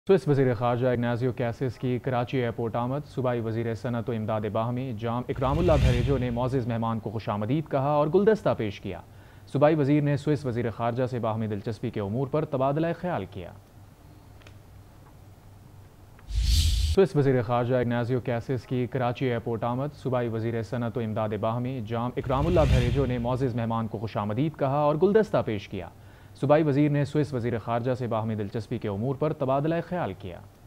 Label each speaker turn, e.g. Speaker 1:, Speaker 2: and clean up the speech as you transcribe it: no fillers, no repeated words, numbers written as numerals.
Speaker 1: Swiss वज़ीर ख़ारजा इग्नाज़ियो Cassis की Karachi airport आमद। सूबाई वज़ीर सनअत व इमदाद बाहमी जाम इकरामुल्लाह भरेजो ने मोअज़्ज़ज़ मेहमान को खुशामदीद कहा और गुलदस्ता पेश किया। सूबाई वज़ीर ने स्विस वज़ीर ख़ारजा से बाहमी दिलचस्पी के उमूर पर तबादला ख्याल किया। स्विस वज़ीर ख़ारजा इग्नाज़ियो कैसिस की कराची एयरपोर्ट आमद। सूबाई वज़ीर सनअत व इमदाद बाहमी जाम इकरामुल्लाह भरेजो ने मोअज़्ज़ज़ मेहमान को खुशामदीद कहा और गुलदस्ता पेश किया। सूबाई वज़ीर ने स्विस वज़ीर ख़ारजा से बाहमी दिलचस्पी के उमूर पर तबादला ख्याल किया।